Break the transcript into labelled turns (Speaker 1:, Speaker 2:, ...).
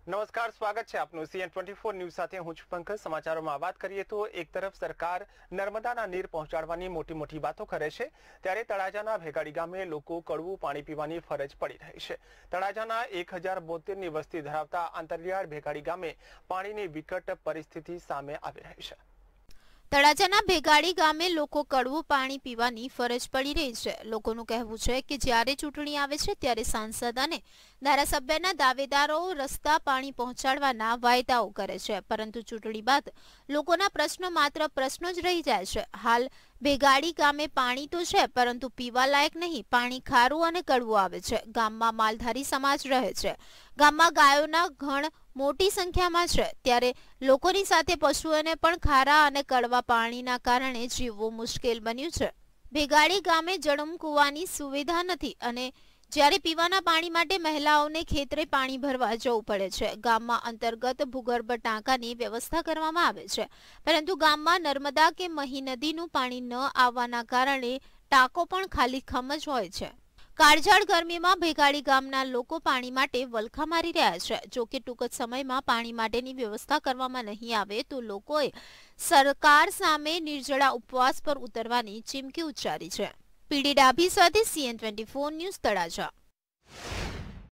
Speaker 1: નમસ્કાર, સ્વાગત છે આપનું CN24 ન્યૂઝ સાથે હું છું પંકજ। સમાચારોમાં વાત કરીએ તો એક તરફ સરકાર નર્મદાના નીર પહોંચાડવાની મોટી વાતો કરે છે, ત્યારે તળાજાના ભેગાડી ગામે લોકો કડવું પાણી પીવાની ફરજ પડી રહી છે। તળાજાના 1072ની વસ્તી ધરાવતા આંતરિયાળ ભેગાડી ગામે પાણીની વિકટ પરિસ્થિતિ સામે આવી રહી છે।
Speaker 2: તળાજાના ભેગાડી ગામે લોકો કડવું પાણી પીવાની ફરજ પડી રહી છે। લોકોનું કહેવું છે કે જ્યારે ચૂંટણી આવે છે ત્યારે સાંસદ અને ધારાસભ્યના દાવેદારો રસ્તા પાણી પહોંચાડવાના વાયદાઓ કરે છે, પરંતુ ચૂંટણી બાદ લોકોના પ્રશ્નો માત્ર પ્રશ્નો જ રહી જાય છે। હાલ ભેગાડી ગામે પાણી તો છે, પરંતુ પીવા લાયક નહીં। પાણી ખારું અને કડવું આવે છે। ગામમાં માલધારી સમાજ રહે છે। ગામમાં ગાયોના ગણ મોટી સંખ્યામાં છે, ત્યારે લોકોની સાથે પશુઓને પણ ખારા અને કડવા પાણીના કારણે જીવવું મુશ્કેલ બન્યું છે। ભેગાડી ગામે જળમ કૂવાની સુવિધા નથી અને જ્યારે પીવાના પાણી માટે મહિલાઓને ખેતરે પાણી ભરવા જવું પડે છે। ગામમાં અંતર્ગત ભૂગર્ભ ટાંકાની વ્યવસ્થા કરવામાં આવે છે, પરંતુ ગામમાં નર્મદા કે મહી નદીનું પાણી ન આવવાના કારણે ટાંકો પણ ખાલીખમ જ હોય છે। કાળઝાળ ગરમીમાં ભેગાડી ગામના લોકો પાણી માટે વલખા મારી રહ્યા છે। જો કે ટૂંક જ સમયમાં પાણી માટેની વ્યવસ્થા કરવામાં નહીં આવે તો લોકોએ સરકાર સામે નિર્જળા ઉપવાસ પર ઉતરવાની ચીમકી ઉચ્ચારી છે। પીડી ડાભી સાથે CN24 ન્યૂઝ તળાજા।